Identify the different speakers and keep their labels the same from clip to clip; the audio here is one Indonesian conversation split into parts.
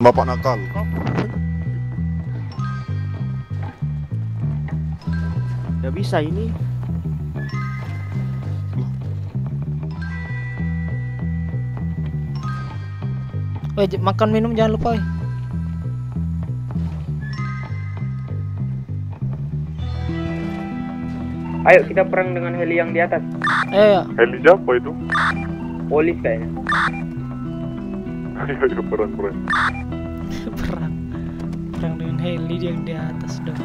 Speaker 1: Bapak nakal.
Speaker 2: Gak bisa ini.
Speaker 3: Woi, makan minum jangan lupa.
Speaker 4: Ayo kita perang dengan heli yang di atas.
Speaker 3: Ya.
Speaker 1: Heli siapa itu?
Speaker 4: Polis kayaknya.
Speaker 1: Ayo perang.
Speaker 3: Perang dengan heli yang di atas dong.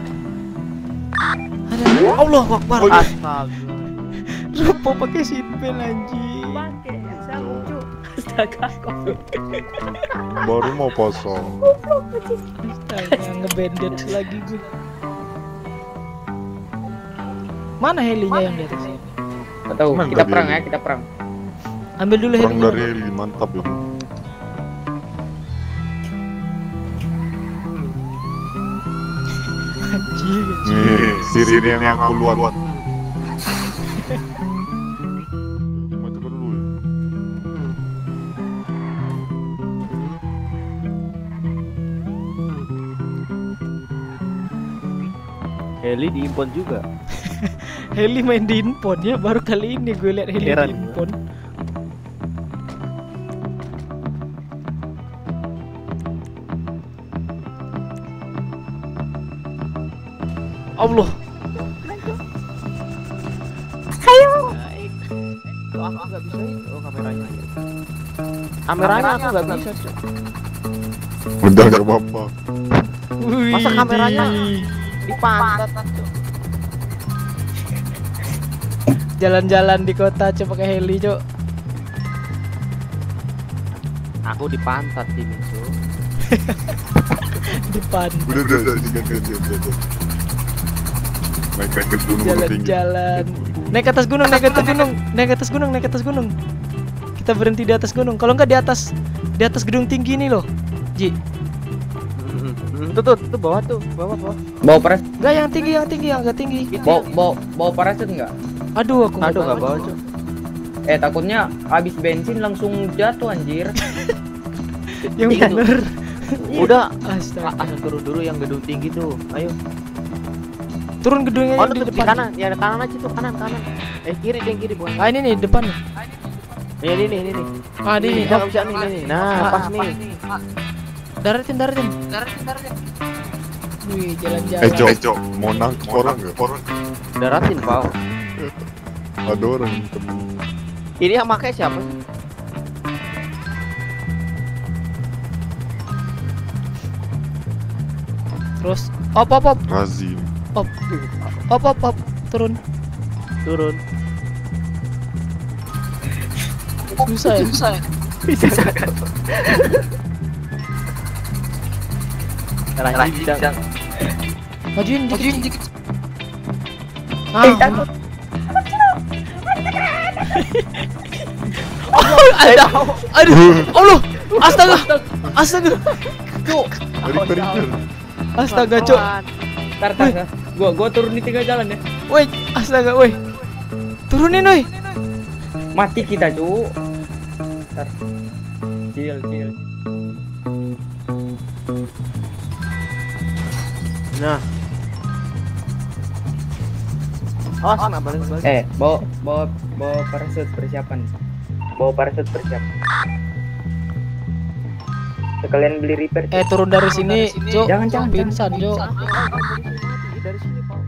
Speaker 3: Ada Allah Akbar.
Speaker 2: Astaga.
Speaker 3: Lupa pakai seatbelt anjing.
Speaker 4: Pakai sabuk. Astaga kok.
Speaker 1: Baru mau pasang.
Speaker 3: Astaga ngebandage lagi gue. Mana helinya yang di atas?
Speaker 4: Gak tahu. Kita perang ya, kita perang.
Speaker 3: Ambil dulu
Speaker 1: Perang
Speaker 3: helinya.
Speaker 1: dari heli, mantap ya.
Speaker 3: Anjing.
Speaker 1: Nih, sirine yang aku luat. Mati dulu ya.
Speaker 2: Heli diimpon juga.
Speaker 3: Heli main di handphone ya, baru kali ini gue liat heli
Speaker 2: Heran
Speaker 3: di handphone. Allah.
Speaker 2: Oh, aku nggak bisa ini. Oh, kameranya. Kameranya aku nggak bisa. Cok.
Speaker 1: Udah gak apa-apa.
Speaker 3: Wih,
Speaker 2: Masa kameranya
Speaker 3: di-
Speaker 2: di pantat. Cok.
Speaker 3: jalan-jalan di kota coba pakai heli, Cok.
Speaker 2: Aku di pantat ini, Cok.
Speaker 3: Di pan.
Speaker 1: Udah ganti. Naik ke gunung tinggi.
Speaker 3: Jalan-jalan. Naik ke atas gunung, naik ke atas gunung, naik ke atas gunung, naik ke atas gunung. Kita berhenti di atas gunung. Kalau enggak di atas gedung tinggi ini loh, Ji.
Speaker 2: Tuh bawah tuh, bawah.
Speaker 4: Bawa parasut.
Speaker 3: Enggak yang tinggi, yang agak tinggi.
Speaker 4: Bawa parasut enggak?
Speaker 3: Aduh, aku
Speaker 2: Aduh, nggak bawa, Cok.
Speaker 4: Takutnya habis bensin langsung jatuh anjir.
Speaker 3: Yang
Speaker 2: Iya,
Speaker 3: bener.
Speaker 2: Udah,
Speaker 3: Astaga.
Speaker 2: turun dulu yang gedung tinggi tuh. Ayo.
Speaker 3: Turun gedungnya
Speaker 2: Oh,
Speaker 3: yang di
Speaker 2: tuh di
Speaker 3: depan.
Speaker 2: kanan. Ya, kanan aja tuh, kanan. Kiri, yang kiri, bukan.
Speaker 3: Ah, ini nih depan.
Speaker 2: Ya, ini.
Speaker 3: Ah, ini.
Speaker 2: Nggak bisa nih. Nah, pas nih.
Speaker 3: Daratin. Wih, jalan-jalan.
Speaker 1: Cok, mau nangkep orang nggak?
Speaker 2: Daratin, Pak.
Speaker 1: Ada orang yang temen.
Speaker 2: Ini yang pakai siapa?
Speaker 3: Terus op.
Speaker 1: Razim.
Speaker 3: Op. Turun. Susah ya?
Speaker 2: Bisa. Bisa.
Speaker 3: Majuin dikit.
Speaker 4: Takut.
Speaker 3: Aduh, Allah, astaga. Astaga, Cok.
Speaker 4: Tar. Gua turun di tengah jalan ya.
Speaker 3: Woi, astaga, woi. Turunin, woi.
Speaker 4: Mati kita, Cuk. Tar. Chill.
Speaker 2: Nah. Awas, nggak balik.
Speaker 4: Bawa parasut persiapan. Sekalian beli repair.
Speaker 3: Turun dari sini, Cok.
Speaker 4: Jangan.
Speaker 3: Pingsan, Cok.
Speaker 2: Dari sini, Pak.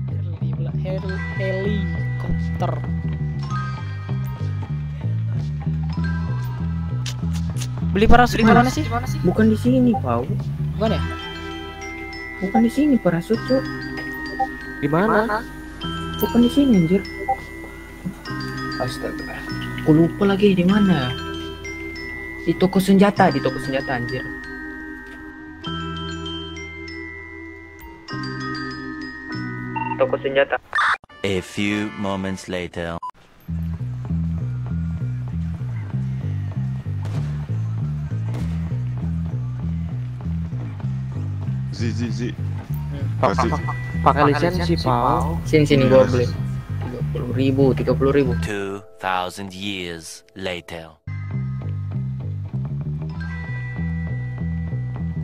Speaker 3: Helikopter. Beli parasut di mana sih?
Speaker 4: Bukan di sini, Pau.
Speaker 3: Bukan ya?
Speaker 4: Bukan di sini parasut, Cuk.
Speaker 2: Di mana?
Speaker 4: Bukan di sini, anjir. Astaga. Aku lupa lagi di mana. Di toko senjata, anjir. Toko senjata.
Speaker 5: A few moments later.
Speaker 1: Zi. Kasih.
Speaker 2: Pakai lisensi, Pak.
Speaker 4: Sini gua beli. 30.000.
Speaker 5: 2,000 years later.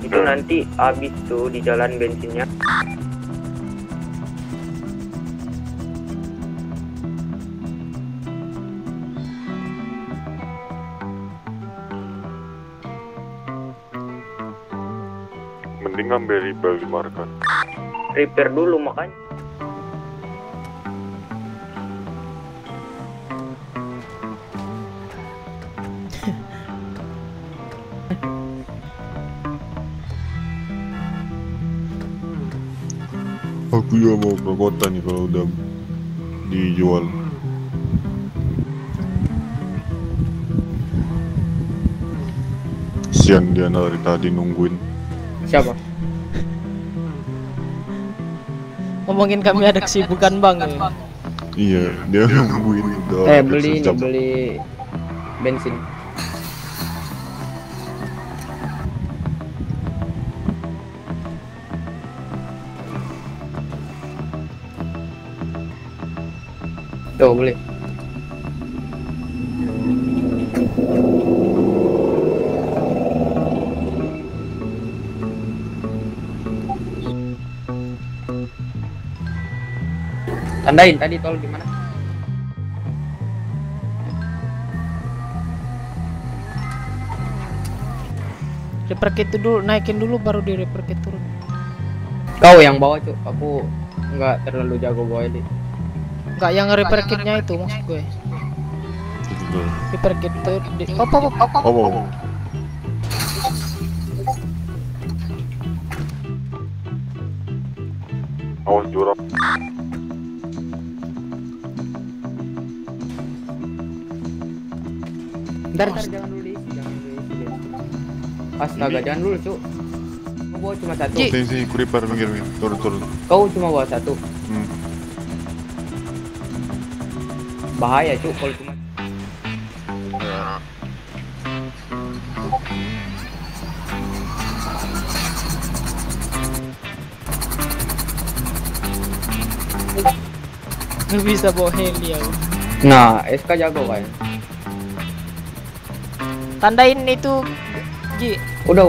Speaker 4: itu nanti habis tuh di jalan bensinnya.
Speaker 1: Mending ambil repair di market.
Speaker 4: Repair dulu makanya.
Speaker 1: Aku juga mau ke kota nih kalau udah dijual. Sian dia dari tadi nungguin.
Speaker 4: Siapa?
Speaker 3: Ngomongin kami ada kesibukan bang ya.
Speaker 1: Iya, dia nungguin udah.
Speaker 4: Beli ini,
Speaker 1: sejam.
Speaker 4: beli bensin. Tuh beli. Tandain tadi tol di mana?
Speaker 3: Repair kit dulu, naikin dulu baru di repair kit turun.
Speaker 4: Kau yang bawa cuk, aku nggak terlalu jago bawa ini.
Speaker 3: Enggak yang repair kitnya itu maksud gue. Repair kit tuh di apa.
Speaker 1: Oh. Awas jurang.
Speaker 4: Bentar, jangan dulu diisi, Astaga, jangan dulu cuk. Kau bawa cuma satu.
Speaker 3: Ji.
Speaker 1: Sini, kuriper minggir, turun.
Speaker 4: Kau cuma bawa satu. Bahaya cuk kalau cuma.
Speaker 3: Nggak bisa bawa heli ya.
Speaker 4: Nah, SK jago kan.
Speaker 3: Tandain itu Ji.
Speaker 4: Udah.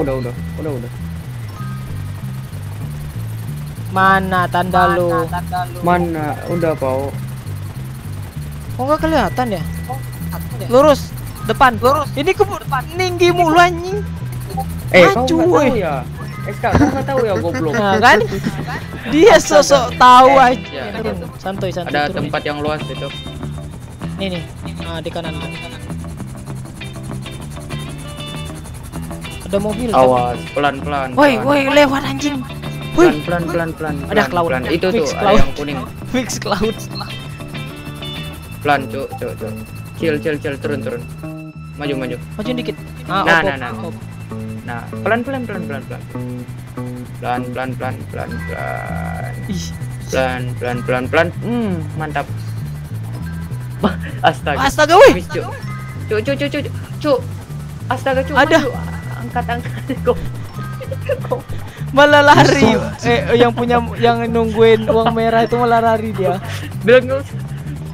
Speaker 3: Mana tanda lu?
Speaker 4: Mana? Udah Pau.
Speaker 3: Kok nggak kelihatan ya? Lurus depan. Ini kebun tinggi mulu anjing.
Speaker 4: Kau
Speaker 3: Maju,
Speaker 4: nggak
Speaker 3: woi.
Speaker 4: tahu ya? SK kau nggak tahu ya goblok.
Speaker 3: Nah kan? Dia sosok tahu aja.
Speaker 4: Ya.
Speaker 3: Turun, santuy
Speaker 4: Ada
Speaker 3: turun.
Speaker 4: tempat yang luas itu.
Speaker 3: Nih. Nah, di kanan. Ada mobil.
Speaker 4: Awas, pelan-pelan.
Speaker 3: Woi, lewat anjing. Woi,
Speaker 4: Pelan.
Speaker 3: Ada cloud.
Speaker 4: Pelan. Itu tuh,
Speaker 3: Mix
Speaker 4: ada
Speaker 3: cloud.
Speaker 4: yang kuning.
Speaker 3: Mix cloud.
Speaker 4: Pelan, cuk. Chill, turun. Maju.
Speaker 3: Maju dikit.
Speaker 4: Nah.
Speaker 3: Op.
Speaker 4: Nah, pelan. Pelan.
Speaker 3: Ih,
Speaker 4: Pelan. Mantap.
Speaker 3: astaga woi.
Speaker 4: Miss, cuk. Cuk. Astaga, cuk.
Speaker 3: Ada.
Speaker 4: Maju. Angkat kok.
Speaker 3: Malah lari. Yang nungguin uang merah itu malah lari dia.
Speaker 4: Bilang enggak usah.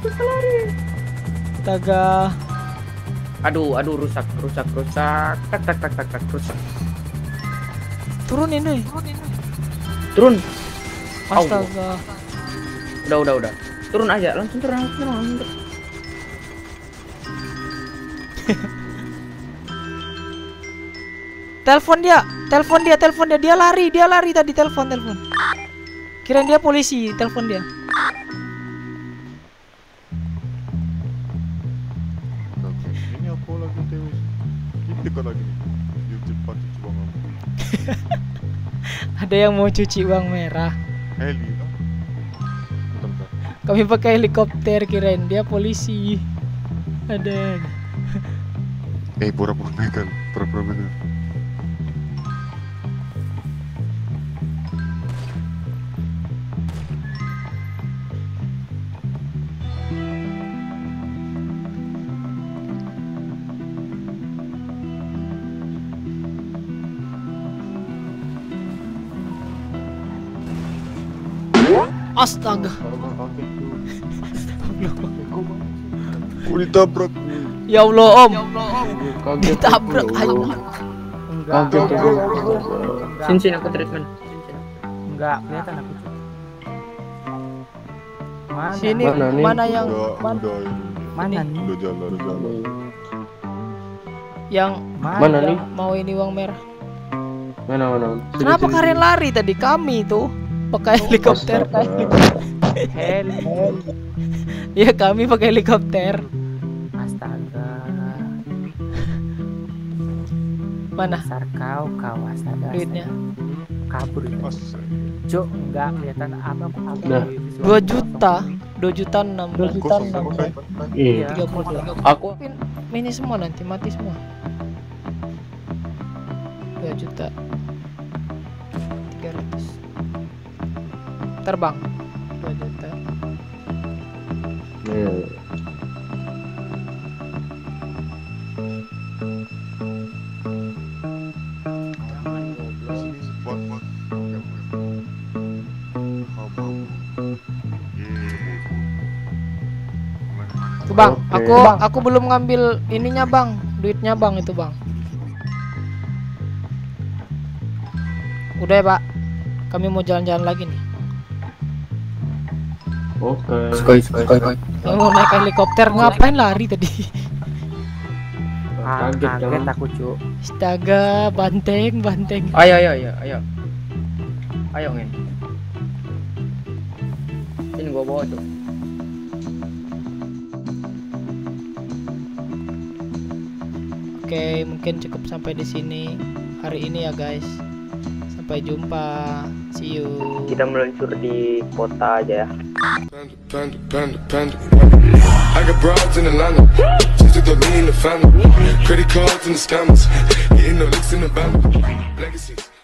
Speaker 3: Astaga.
Speaker 4: Aduh, rusak. Tak, rusak.
Speaker 3: Turunin deh.
Speaker 4: Turun.
Speaker 3: Astaga.
Speaker 4: Udah. Turun aja, langsung turun.
Speaker 3: Telepon dia. Dia lari tadi telepon. Kirain dia polisi, telepon dia.
Speaker 1: Ini apa lagi Dewi? Gitu kan lagi. YouTube cuci uang aku.
Speaker 3: Ada yang mau cuci uang merah.
Speaker 1: Heli. Bentar.
Speaker 3: Kami pakai helikopter, kirain dia polisi. Ada.
Speaker 1: Pura-pura megang.
Speaker 3: Astaga.
Speaker 1: Kok ditabrak?
Speaker 3: Ya Allah, Om. Ditabrak ayo.
Speaker 4: Kaget tuh gua.
Speaker 2: Enggak.
Speaker 4: Sini aku treatment.
Speaker 2: Enggak kelihatan aku. Mana?
Speaker 3: Sini
Speaker 4: Mana nih?
Speaker 3: mana yang
Speaker 1: Udah ini.
Speaker 2: Mana nih?
Speaker 1: Udah jalan.
Speaker 3: yang
Speaker 4: Mana nih?
Speaker 3: mau ini uang merah?
Speaker 4: Mana? Sini,
Speaker 3: Kenapa
Speaker 4: sini,
Speaker 3: kalian lari tadi? Kami tuh pakai helikopter.
Speaker 2: Hel.
Speaker 3: Ya kami pakai helikopter.
Speaker 2: Astaga.
Speaker 3: Mana
Speaker 2: Dasar kau astaga.
Speaker 3: duitnya?
Speaker 2: Kabur itu.
Speaker 1: Pas.
Speaker 2: Cuk, enggak kelihatan apa.
Speaker 4: Nah.
Speaker 3: 2 juta, 2,6 juta.
Speaker 4: Iya.
Speaker 3: 32.
Speaker 4: Aku
Speaker 3: Ini semua nanti mati semua. 2 juta 300. Terbang 2 juta.
Speaker 1: Sini buat.
Speaker 3: Tuh bang,
Speaker 4: Oke.
Speaker 3: aku belum ngambil ininya bang, duitnya bang itu bang. Udah ya pak, kami mau jalan-jalan lagi nih.
Speaker 4: Oke.
Speaker 3: Kami mau naik helikopter, ngapain lari tadi?
Speaker 4: Kaget
Speaker 2: Kaget
Speaker 4: kan?
Speaker 2: aku, Cuk.
Speaker 3: Astaga, banteng.
Speaker 4: Ayo. Ayo Ngen. Ini gua bawa tuh.
Speaker 3: Oke, mungkin cukup sampai di sini hari ini ya guys. Sampai jumpa, see you.
Speaker 4: Kita meluncur di kota aja ya.
Speaker 6: Panda. I got broads in Atlanta, just to throw me in the family. Credit cards and the scammers, getting no licks in the band. Legacies.